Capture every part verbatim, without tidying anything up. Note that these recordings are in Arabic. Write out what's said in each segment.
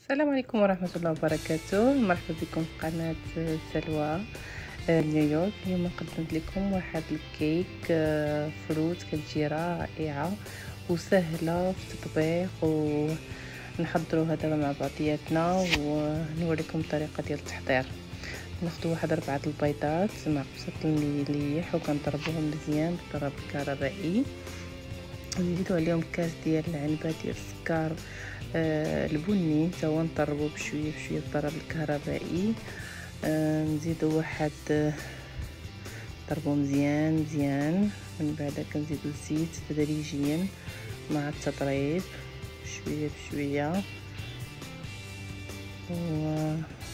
السلام عليكم ورحمة الله وبركاته. مرحبا بكم في قناة سلوى نيويورك. اليوم قدمت لكم واحد الكيك آه، فروت كتجي رائعة وسهلة في التطبيق، ونحضروها دابا مع بعضياتنا ونوريكم الطريقة ديال التحضير. ناخدو واحد أربعة البيضات مع قبصة المليح وكنضربوهم مزيان بالضرب الكهربائي، ونزيدو عليهم كاس ديال العنبة ديال السكر آه البني تا هو نضربو بشويه بشويه بالضرب الكهربائي. آه نزيدو واحد آه نضربو مزيان مزيان، من بعد كنزيدو الزيت تدريجيا مع التضريب شويه بشويه، و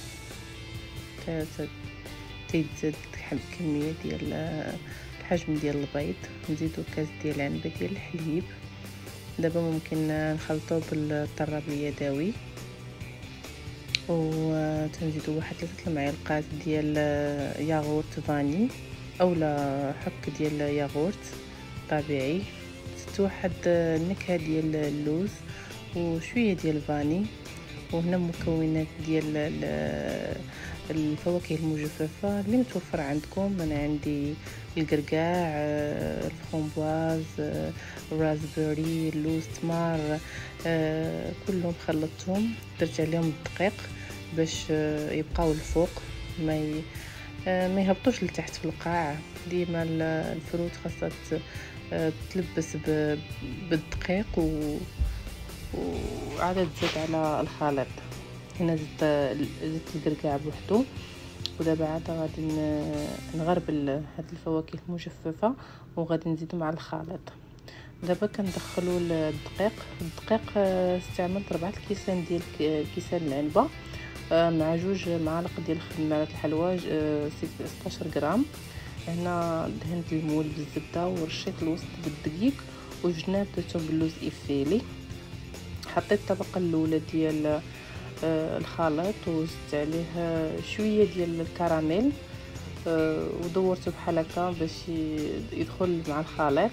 تيتزاد كميه ديال الحجم ديال البيض. نزيدو كاس ديال العنبه ديال الحليب. دابا ممكن نخلطوه بالطراب اليدوي، و تنزيدو واحد ثلاثة المعالق ديال ياغورت فاني اولا حك ديال ياغورت طبيعي. زدت واحد النكهه ديال اللوز وشويه ديال الفاني. وهنا مكونات ديال الفواكه المجففه اللي متوفره عندكم. انا عندي القرقاع، الفramboise، الرازبيري، اللوز، تمر، كلهم خلطتهم، درت عليهم الدقيق باش يبقاو الفوق ما ي... ما يهبطوش لتحت في القاع. ديما الفروت خاصها تلبس بالدقيق و وعاد تزاد على الخليط. هنا زدت زدت القرقاع بوحدو، ودابا عاد غادي نغربل هاد الفواكه المجففه وغادي نزيدو مع الخليط. دابا كندخلوا الدقيق. الدقيق استعملت ربعة الكيسان ديال كيسان العنبه مع جوج معالق ديال خميره الحلوى ستاشر غرام. هنا دهنت المول بالزبده ورشيت الوسط بالدقيق وجناب درتهم باللوز افيلي. حطيت الطبقه الاولى ديال الخليط وزدت عليه شويه ديال الكراميل ودورته بحال هكا باش يدخل مع الخليط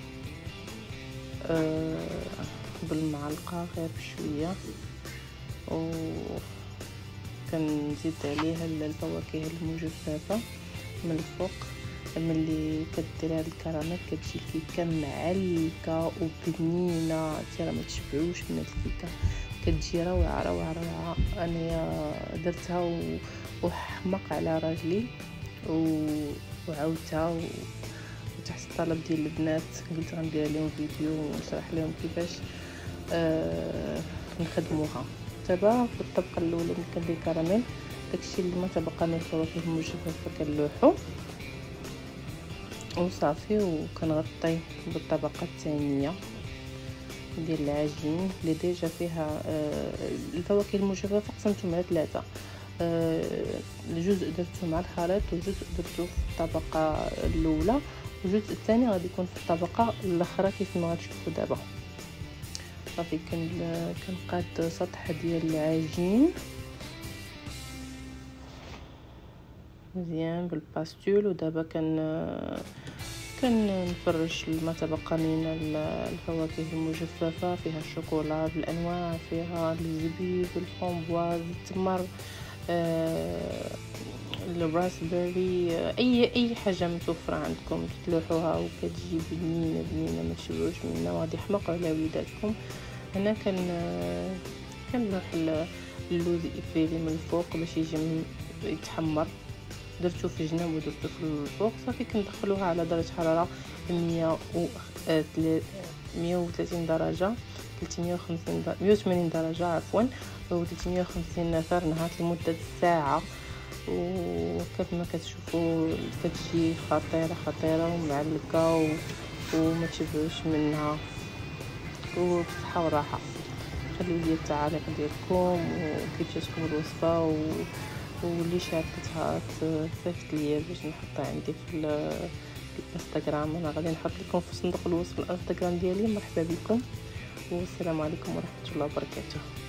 بالمعلقه غير بشويه، و كنزيد عليها الفواكه المجففه من الفوق. ملي كدير هاد الكراميل كتجي الكيكه معلكه وبنينه، حتى راه ما تشبعوش من هاد الكيكه، كتجي روعه روعه روعه. انا درتها وحمق على راجلي وعاودتها وتحت الطلب ديال البنات قلت غندير لهم فيديو ونشرح لهم كيفاش آه نخدموها. دابا في الطبقه الاولى ملي كندير كراميل داكشي اللي ما تبقى من الفواكه المجففه كنلوحو وصافي، وكنغطي بالطبقه الثانيه ديال العجين اللي ديجا فيها آه الفواكه المجففه. قسمتهم على ثلاثه، آه الجزء درته مع الخليط وجزء درته في الطبقه الاولى والجزء الثاني غادي يكون في الطبقه الاخرى كيف ما غتشوفوا دابا. صافي كنقاد سطح ديال العجين مزيان بالباستول، ودابا كان كنفرش ما تبقى من الفواكه المجففه. فيها الشوكولا بالانواع، فيها الزبيب، الفramboise، التمر، آه الراسبيري، اي اي حاجه متوفره عندكم تلوحوها وكتجي بنينه بنينه ما تشبعوش منها وغادي يحمقوا على وليداتكم. هنا كان كنلوح اللوز افيلي من الفوق باش يجي يتحمر، درتو في جناب ودرتو في الفوق. صافي كندخلوها على درجه حراره مية وثلاثين درجه، ثلاثمية وخمسين درجه، مية وثمانين درجه عفوا، و ثلاثمية وخمسين فرنهايت لمده ساعه. وكيف ما كتشوفوا كتجي خطيره خطيره ومعلكه و... وما تشبعوش منها، وبصحه وراحه. خليو لي التعاليق ديالكم وكيف جاتكم الوصفه، و... واللي شاركتها صيفط ليا باش نحطها عندي في الانستغرام. انا غادي نحط لكم في صندوق الوصف الانستغرام ديالي. مرحبا بكم والسلام عليكم ورحمه الله وبركاته.